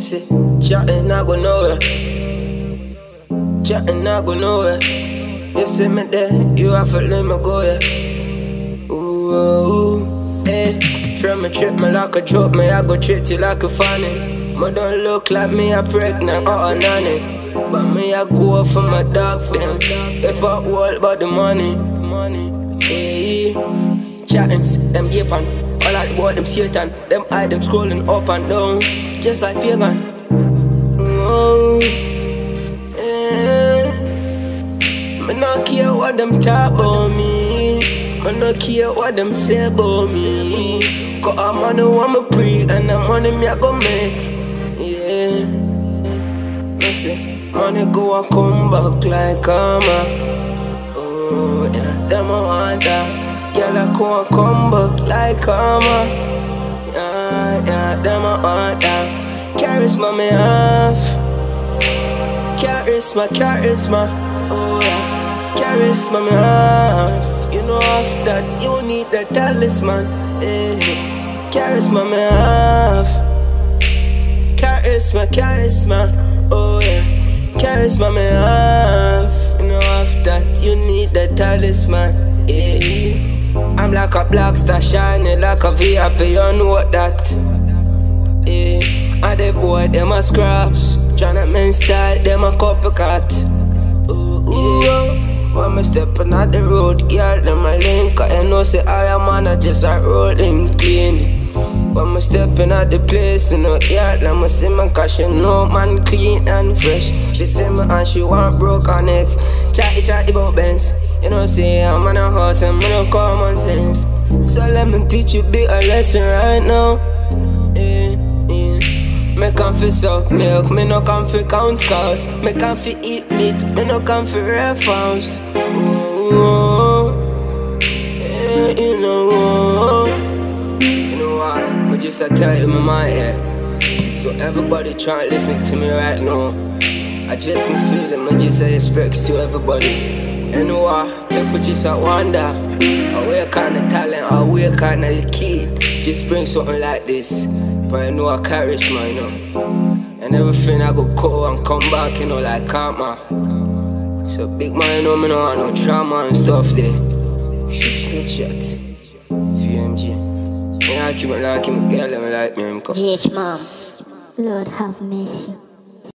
see, chatting not go nowhere. Chatting not go nowhere. You see me there, you have to let me go, yeah. Ooh, hey. From a trip, me like a joke, me I go treat you like a funny. Me don't look like me a pregnant or a nanny, but me I go for my dog for them. If I all about the money, hey. Chattings, them yapan, all that boy them Satan. Them eye them scrolling up and down, just like pagan. Oh, yeah. Me not care what them talk about me. Me not care what them say about me. Cause I'm on the one me pre and the money me I go make. Yeah, listen, money go and come back like karma. Oh yeah, them I want that. Girl I go and come back like karma. Yeah, them I want that. Charisma me have. Charisma, oh yeah. Charisma me have. You know after that you need the talisman. Yeah. Charisma me have. Charisma, oh yeah. Charisma me have. You know after that you need the talisman. Yeah. I'm like a black star shining like a VIP, you know what that. Yeah. And the boy them a scraps, tryna men style them a copycat. Ooh, yeah. When me stepping out the road, girl them a link, cause you know say I am man, I just a rolling clean. When me stepping out the place, you know, yeah, let me see me cause she know man clean and fresh. She see me and she want broke her neck. Chatty about Benz. You know, say I'm on a horse and me no common sense. So let me teach you big a lesson right now. Yeah. Me come fi suck milk, me no come fi count cows. Me come fi eat meat, me no come fi ref house. Yeah, you know. I just tell you my mind, yeah. So everybody try and listen to me right now. I just me feeling, I just say respects to everybody. You know what? People just wonder, where kind of talent or where kind of kid just bring something like this. But I know I charisma, you know. And everything I go go and come back, you know, like karma. So big man, you know, me no want no trauma and stuff there. Snitch chat. VMG. I keep it like him, girl, like me. GH Mom, Lord have mercy.